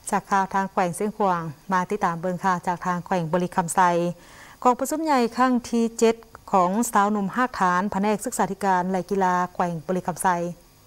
จากข่าวทางแขวงเสียงขวางมาติดตามเบิงข่าวจากทางแขวงบริคำไซกองประชุมใหญ่ครั้งที่7ของสาวหนุ่มภาคฐานแผนกศึกษาธิการและกีฬาแขวงบริคำไซ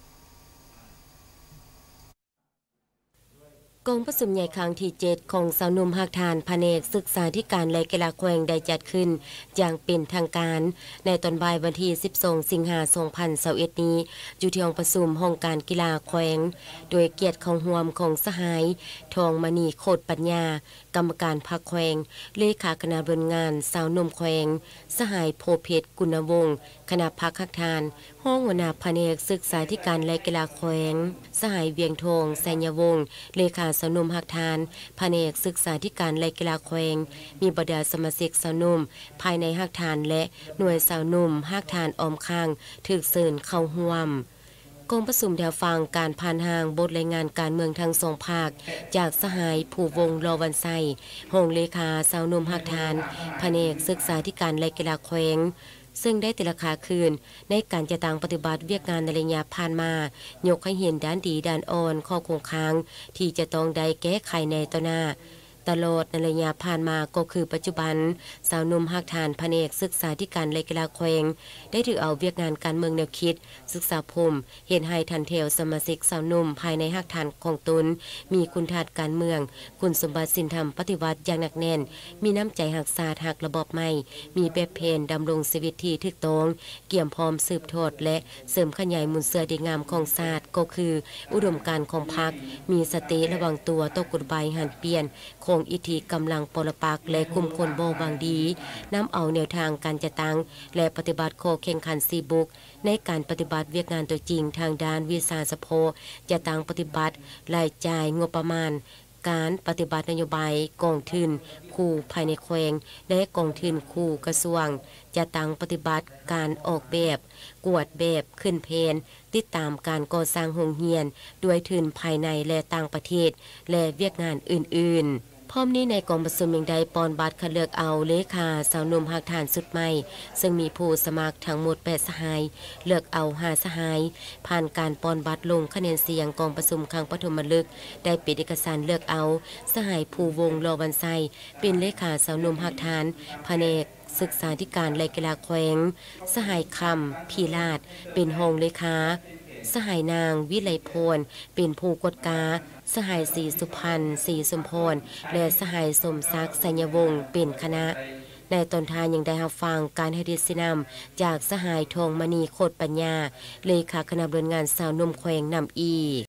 กองประชุมใหญ่ครั้งที่7ของสาวหนุ่มภาคฐานแผนกศึกษาธิการและกีฬาแขวงได้จัดขึ้นอย่างเป็นทางการในตอนบ่ายวันที่12สิงหาคม2021นี้อยู่ที่ห้องประชุมห้องการกีฬาแขวงโดยเกียรติของร่วมของสหายทองมณีโคตรปัญญากรรมการพรรคแขวงเลขาคณะบริหารงานสาวหนุ่มแขวงสหายโพเพชรกุณวงศ์คณะพรรคภาคฐานห้องหัวหน้าแผนกศึกษาธิการและกีฬาแขวงสหายเวียงทองไสยวงศ์เลขาสาวหนุ่มภาคฐานแผนกศึกษาธิการและกีฬาแขวงมีบรรดาสมาชิกสาวหนุ่มภายในภาคฐานและหน่วยสาวหนุ่มภาคฐานออมข้างถูกเชิญเข้าร่วมกองประชุมแถวฟังการผ่านทางบทรายงานการเมืองทั้งสองภาคจากสหายผู้วงรอวันไซห้องเลขาสาวหนุ่มภาคฐานแผนกศึกษาธิการและกีฬาแขวงซึ่งได้ตีราคาคืนในการจะต่างปฏิบัติเวียกงานในระยะผ่านมายกให้เห็นด้านดีด้านอ่อนข้อคงค้างที่จะต้องได้แก้ไขในต่อหน้าตลอดในระยะผ่านมาก็คือปัจจุบันสาวหนุ่มภาคฐานแผนกศึกษาธิการและกีฬาแขวงได้ถือเอาเวียกงานการเมืองแนวคิดศึกษาภูมิเห็นให้ทันเทวสมาชิกสาวหนุ่มภายในภาคฐานของตนมีคุณธาตุการเมืองคุณสมบัติศีลธรรมปฏิวัติอย่างหนักแน่นมีน้ำใจหักษาหักระบอบใหม่มีแบบเพนดำรงชีวิตที่ถูกต้องเกี่ยมพร้อมสืบทอดและเสริมขยายมูลเสือดีงามของศาสตร์ก็คืออุดมการณ์ของพรรคมีสติระวังตัวตกกฎหมายหันเปลี่ยนคงอิทธิกำลังปรปักษ์และคุมคนโบบางดีนำเอาแนวทางการจัดตั้งและปฏิบัติโคแข่งขันซีบุกในการปฏิบัติเวียกงานตัวจริงทางด้านวิชาสะโพจะตั้งปฏิบัติรายจ่ายงบประมาณการปฏิบัตินโยบายกองทุนคู่ภายในแขวงและกองทุนคู่กระทรวงจะตั้งปฏิบัติการออกแบบกวดแบบขึ้นเพนติดตามการก่อสร้างโรงเรียนด้วยทุนภายในและต่างประเทศและเวียกงานอื่นๆพร้อมนี้ในกองประชุมยังได้ปอนบัตรคัดเลือกเอาเลขาสาวหนุ่มภาคฐานสุดใหม่ซึ่งมีผู้สมัครทั้งหมด8สหายเลือกเอา5สหายผ่านการปอนบัตรลงคะแนนเสียงกองประชุมครั้งปฐมฤกษ์ได้ปิดเอกสารเลือกเอาสหายผู้วงรอวันไซเป็นเลขาสาวหนุ่มภาคฐานแผนกศึกษาธิการและกีฬาแขวงสหายคำพีลาดเป็นห้องเลขาสหายนางวิไลพรเป็นผู้กดกาสหายศรีสุพรรณศรีสมพรและสหายสมศักดิ์สัญญวงศ์เป็นคณะในตอนท้ายยังได้รับฟังการให้ดิสนำจากสหายทองมณีโคตรปัญญาเลขาคณะบริหารงานสาวนุ่มแขวงนำอี